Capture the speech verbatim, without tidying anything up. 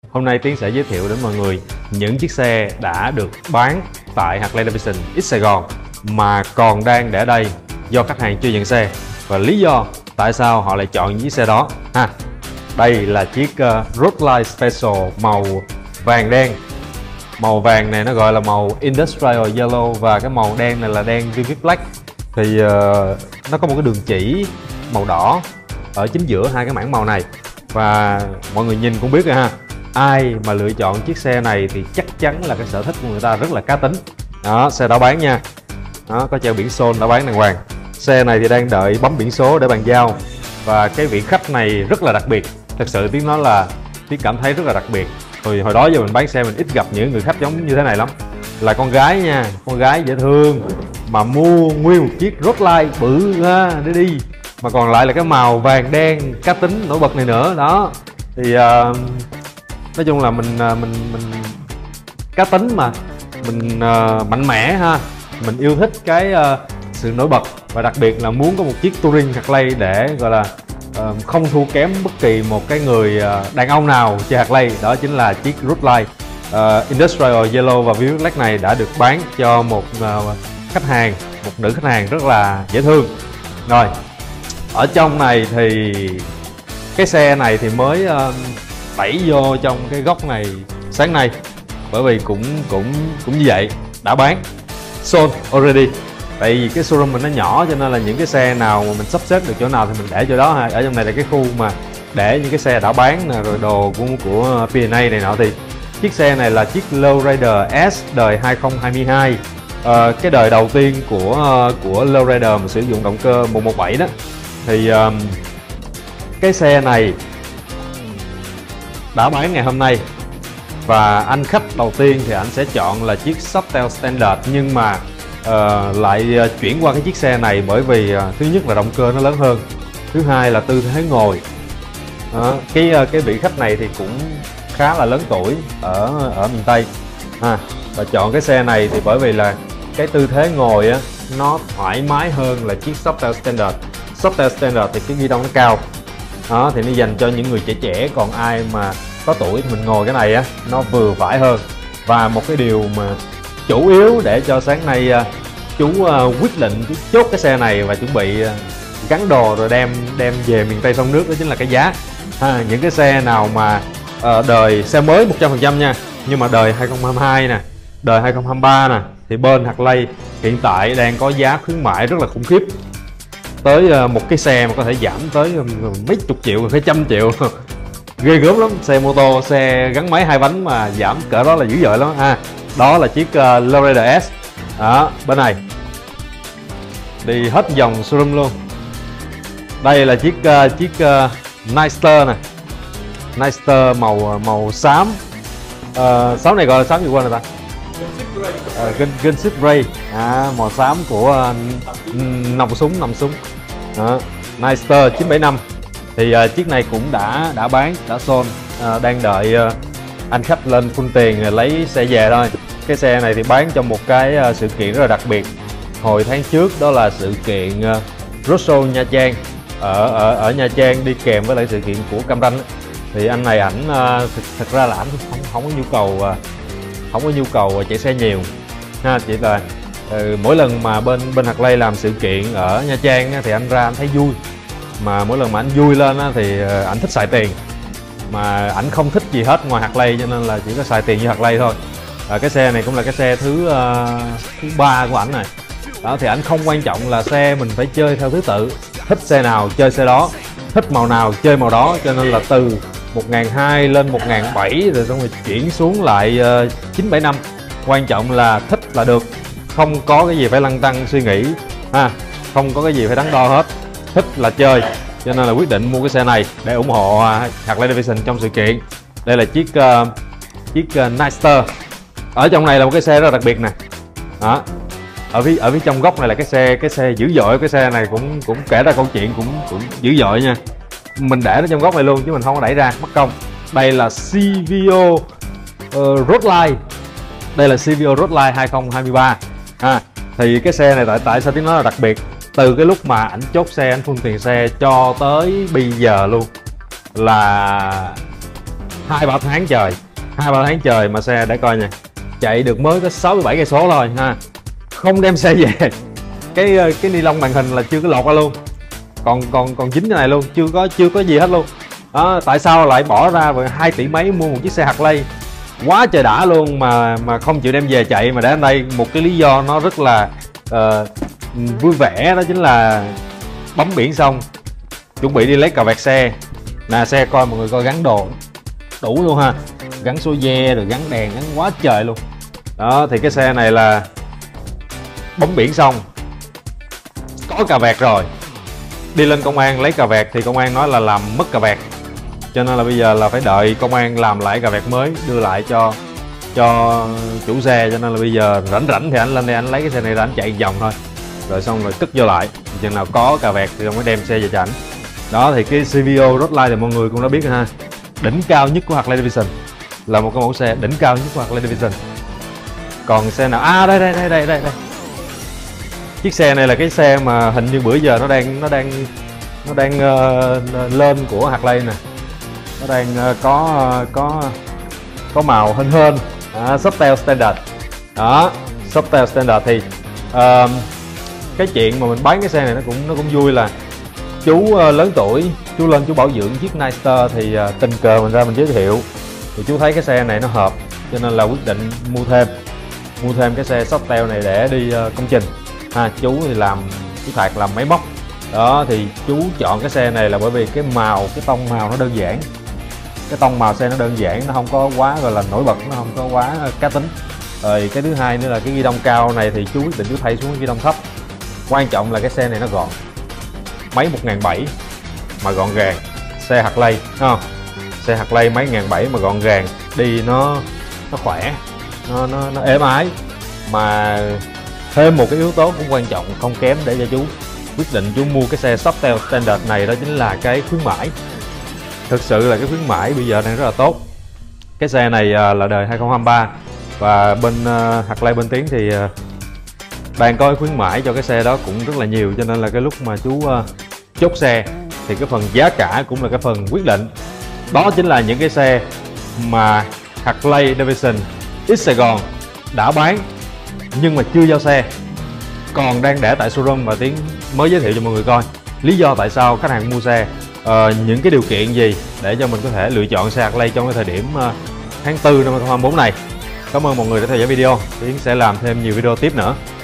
Hôm nay Tiến sẽ giới thiệu đến mọi người những chiếc xe đã được bán tại Harley Davidson X Sài Gòn mà còn đang để đây do khách hàng chưa nhận xe, và lý do tại sao họ lại chọn những chiếc xe đó ha. Đây là chiếc uh, Roadline Special màu vàng đen. Màu vàng này nó gọi là màu Industrial Yellow, và cái màu đen này là đen Vivid Black. Thì uh, nó có một cái đường chỉ màu đỏ ở chính giữa hai cái mảng màu này, và mọi người nhìn cũng biết rồi ha, ai mà lựa chọn chiếc xe này thì chắc chắn là cái sở thích của người ta rất là cá tính. Đó, xe đã bán nha, đó, có treo biển xôn đã bán đàng hoàng. Xe này thì đang đợi bấm biển số để bàn giao, và cái vị khách này rất là đặc biệt. Thật sự Tiến nói là Tiến cảm thấy rất là đặc biệt. Hồi, hồi đó giờ mình bán xe mình ít gặp những người khách giống như thế này lắm. Là con gái nha, con gái dễ thương mà mua nguyên một chiếc Roadline bự ha, để đi, mà còn lại là cái màu vàng đen cá tính nổi bật này nữa. Đó thì uh, nói chung là mình mình mình cá tính mà mình uh, mạnh mẽ ha, mình yêu thích cái uh, sự nổi bật, và đặc biệt là muốn có một chiếc touring Harley để gọi là uh, không thua kém bất kỳ một cái người uh, đàn ông nào chơi Harley. Đó chính là chiếc Roadline uh, Industrial Yellow và Vivid Black này đã được bán cho một uh, khách hàng, một nữ khách hàng rất là dễ thương. Rồi, ở trong này thì cái xe này thì mới uh, đẩy vô trong cái góc này sáng nay, bởi vì cũng cũng cũng như vậy, đã bán sold already. Tại vì cái showroom mình nó nhỏ cho nên là những cái xe nào mà mình sắp xếp được chỗ nào thì mình để chỗ đó ha. Ở trong này là cái khu mà để những cái xe đã bán nè, rồi đồ của của pê en a này nọ. Thì chiếc xe này là chiếc Lowrider S đời hai không hai hai, à, cái đời đầu tiên của của Lowrider mà sử dụng động cơ một một bảy đó. Thì um, cái xe này đã bán ngày hôm nay, và anh khách đầu tiên thì anh sẽ chọn là chiếc Softail Standard, nhưng mà uh, lại uh, chuyển qua cái chiếc xe này bởi vì uh, thứ nhất là động cơ nó lớn hơn, thứ hai là tư thế ngồi. Đó, cái uh, cái vị khách này thì cũng khá là lớn tuổi ở ở miền Tây ha, và chọn cái xe này thì bởi vì là cái tư thế ngồi á nó thoải mái hơn là chiếc Softail Standard. Softail Standard thì cái ghi đông nó cao, đó thì nó dành cho những người trẻ trẻ, còn ai mà có tuổi thì mình ngồi cái này á nó vừa phải hơn. Và một cái điều mà chủ yếu để cho sáng nay uh, chú uh, quyết định chú chốt cái xe này và chuẩn bị uh, gắn đồ rồi đem đem về miền Tây sông nước, đó chính là cái giá ha. Những cái xe nào mà uh, đời xe mới một trăm phần trăm nha, nhưng mà đời hai không hai hai nè, đời hai không hai ba nè, thì bên Harley hiện tại đang có giá khuyến mãi rất là khủng khiếp, tới uh, một cái xe mà có thể giảm tới mấy chục triệu, phải trăm triệu ghê gớm lắm. Xe mô tô, xe gắn máy hai bánh mà giảm cỡ đó là dữ dội lắm ha. Đó là chiếc uh, Lowrider S. Đó, bên này đi hết dòng showroom luôn. Đây là chiếc uh, chiếc uh, Nightster này, Nightster màu màu xám. Uh, xám này gọi là xám gì quên rồi ta? Uh, Gunship Ray, à, màu xám của uh, nòng súng nòng súng. Đó, Nightster chín bảy năm. Thì uh, chiếc này cũng đã đã bán, đã sold, uh, đang đợi uh, anh khách lên full tiền uh, lấy xe về thôi. Cái xe này thì bán trong một cái uh, sự kiện rất là đặc biệt hồi tháng trước, đó là sự kiện uh, Road Show Nha Trang ở ở ở Nha Trang, đi kèm với lại sự kiện của Cam Ranh. Thì anh này ảnh uh, thực, thực ra là ảnh không không có nhu cầu uh, không có nhu cầu chạy xe nhiều ha, chỉ là uh, mỗi lần mà bên bên Harley làm sự kiện ở Nha Trang uh, thì anh ra anh thấy vui. Mà mỗi lần mà anh vui lên á, thì ảnh thích xài tiền, mà ảnh không thích gì hết ngoài Harley, cho nên là chỉ có xài tiền như Harley thôi. À, cái xe này cũng là cái xe thứ uh, thứ ba của ảnh này. Đó thì ảnh không quan trọng là xe mình phải chơi theo thứ tự, thích xe nào chơi xe đó, thích màu nào chơi màu đó, cho nên là từ một nghìn hai trăm lên một nghìn bảy trăm rồi xong rồi chuyển xuống lại uh, chín bảy năm. Quan trọng là thích là được, không có cái gì phải lăn tăn suy nghĩ ha, không có cái gì phải đắn đo hết, thích là chơi. Cho nên là quyết định mua cái xe này để ủng hộ Harley Davidson trong sự kiện. Đây là chiếc uh, chiếc uh, Nightster. Ở trong này là một cái xe rất là đặc biệt nè. Đó, ở phía ở phía trong góc này là cái xe cái xe dữ dội. Cái xe này cũng cũng kể ra câu chuyện cũng cũng dữ dội nha. Mình để nó trong góc này luôn chứ mình không có đẩy ra mất công. Đây là xê vê ô uh, Roadline. Đây là xê vê ô Roadline hai không hai ba ha. Thì cái xe này tại tại sao tiếng nói là đặc biệt, từ cái lúc mà ảnh chốt xe, ảnh full tiền xe cho tới bây giờ luôn, là hai ba tháng trời, hai ba tháng trời mà xe để coi nha, chạy được mới có sáu mươi bảy cây số thôi ha, không đem xe về. Cái cái ni lông màn hình là chưa có lột ra luôn, còn còn còn dính cái này luôn, chưa có chưa có gì hết luôn. Đó, tại sao lại bỏ ra hai tỷ mấy mua một chiếc xe Harley quá trời đã luôn mà mà không chịu đem về chạy, mà để ở đây một cái lý do nó rất là uh, vui vẻ, đó chính là bấm biển xong chuẩn bị đi lấy cà vẹt xe nè. Xe coi mọi người coi, gắn đồ đủ luôn ha, gắn số ve rồi gắn đèn, gắn quá trời luôn. Đó thì cái xe này là bấm biển xong có cà vẹt rồi, đi lên công an lấy cà vẹt thì công an nói là làm mất cà vẹt, cho nên là bây giờ là phải đợi công an làm lại cà vẹt mới đưa lại cho cho chủ xe. Cho nên là bây giờ rảnh rảnh thì anh lên đây anh lấy cái xe này ra anh chạy vòng thôi, rồi xong rồi cất vô lại, chừng nào có cà vẹt thì ông mới đem xe về cho ảnh. Đó thì cái xê vê ô Roadline thì mọi người cũng đã biết rồi ha, đỉnh cao nhất của Harley Davidson, là một cái mẫu xe đỉnh cao nhất của Harley Davidson. Còn xe nào à đây đây đây đây đây, đây. Chiếc xe này là cái xe mà hình như bữa giờ nó đang nó đang nó đang uh, lên của Harley nè, nó đang uh, có uh, có có màu hên hên à, Softail Standard. Đó, Softail Standard thì uh, cái chuyện mà mình bán cái xe này nó cũng nó cũng vui là chú uh, lớn tuổi, chú lên chú bảo dưỡng chiếc Nightster thì uh, tình cờ mình ra mình giới thiệu, thì chú thấy cái xe này nó hợp cho nên là quyết định mua thêm mua thêm cái xe Softail này để đi uh, công trình ha. Chú thì làm chú Thạc làm máy móc. Đó thì chú chọn cái xe này là bởi vì cái màu, cái tông màu nó đơn giản, cái tông màu xe nó đơn giản, nó không có quá gọi là nổi bật, nó không có quá cá tính. Rồi cái thứ hai nữa là cái ghi đông cao này thì chú quyết định chú thay xuống cái ghi đông thấp. Quan trọng là cái xe này nó gọn, máy một nghìn bảy trăm mà gọn gàng, xe Harley không? Xe Harley mấy ngàn bảy mà gọn gàng, đi nó nó khỏe, nó nó nó êm ái. Mà thêm một cái yếu tố cũng quan trọng không kém để cho chú quyết định chú mua cái xe Softail Standard này, đó chính là cái khuyến mãi. Thực sự là cái khuyến mãi bây giờ đang rất là tốt. Cái xe này là đời hai không hai ba và bên uh, Harley bên Tiến thì uh, đang có khuyến mãi cho cái xe đó cũng rất là nhiều, cho nên là cái lúc mà chú uh, chốt xe thì cái phần giá cả cũng là cái phần quyết định. Đó chính là những cái xe mà Harley Davidson X Sài Gòn đã bán nhưng mà chưa giao xe, còn đang để tại showroom và Tiến mới giới thiệu cho mọi người coi lý do tại sao khách hàng mua xe, uh, những cái điều kiện gì để cho mình có thể lựa chọn xe Harley trong cái thời điểm uh, tháng tư năm hai không hai bốn này. Cảm ơn mọi người đã theo dõi video, Tiến sẽ làm thêm nhiều video tiếp nữa.